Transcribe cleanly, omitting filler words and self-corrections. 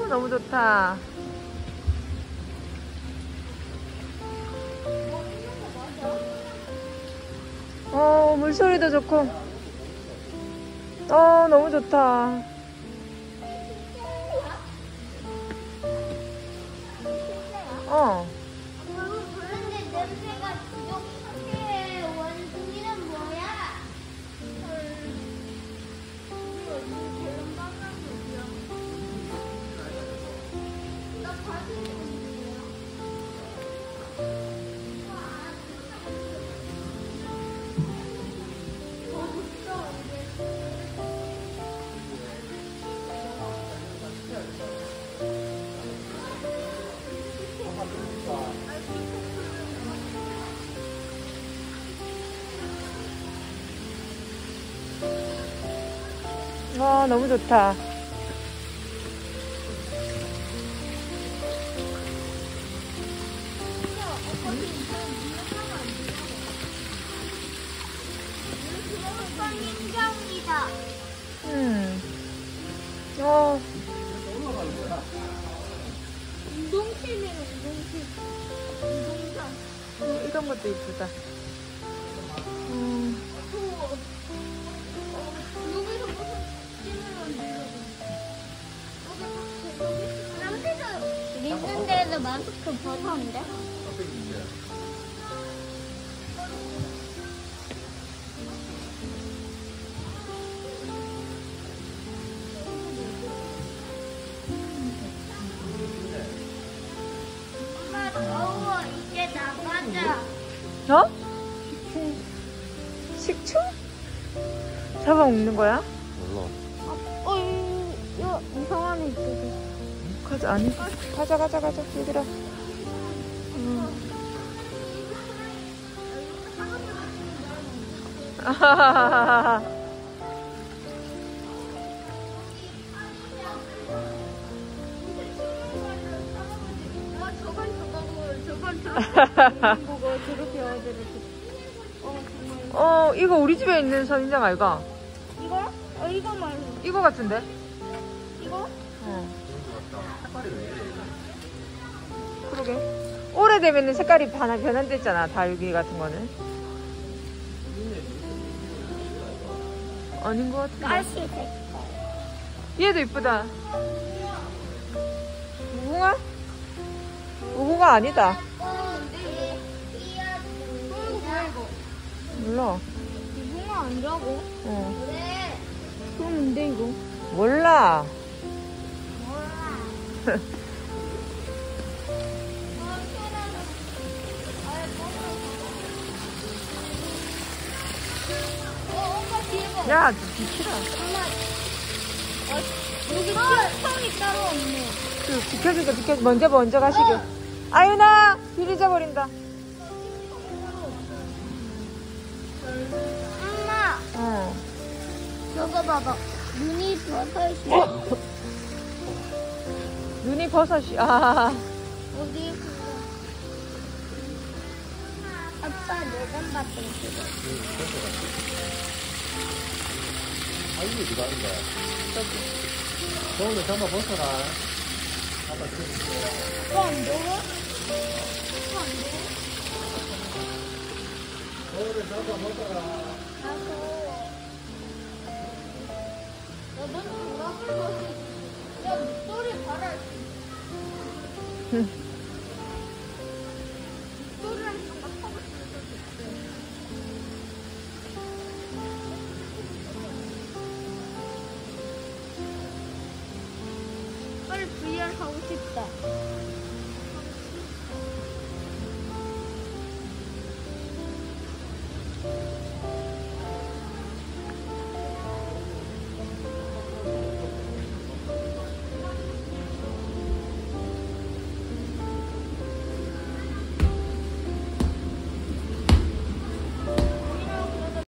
너무 좋다. 물소리도 좋고. 너무 좋다. 그런데 냄새가 지독하게 원숭이는 뭐야? 나 바지 와, 너무 좋다. 인정이다. 운동실이네, 운동실. 운동장. 이런 것도 이쁘다. 있는 데도 마스크 벗었는데? 엄마 더워. 이제 나가자. 식초? 잡아먹는 거야? 몰라. 이거 이상한 애 있어. 가자, 아니. 가자, 얘들아. 아하하하하. 저거 저렇게 아들을. 이거 우리 집에 있는 선인장 아이가? 이거? 이거 말고. 이거 같은데? 이거? 그러게. 오래되면 색깔이 변한댔잖아, 다육이 같은 거는. 아닌 것 같은데. 가시색. 얘도 이쁘다. 무궁화? 무궁화 아니다. 몰라. 무궁화 아니라고? 그래. 그럼 뭔데 이거? 몰라. 야, 좀 비키라. 여기 성이 따로 없네. 비켜주게. 먼저 가시게. 아유나! 길 잊어버린다. 엄마. 저거 봐봐. 눈이 버섯이. 눈이 버섯이. 아. 어디? 아빠 내장 같은 거. 아이고, 누가 하는 거야? 서울에 잠깐 벗어라. 아빠 들어줄게. 이거 안 더워? 서울에 잠깐 벗어라. 나 더워. 야, 넌 뭐라고 거지? 야, 목소리 봐라. 목소리랑 이런 거 타고 싶어. 빨리 VR 하고 싶다.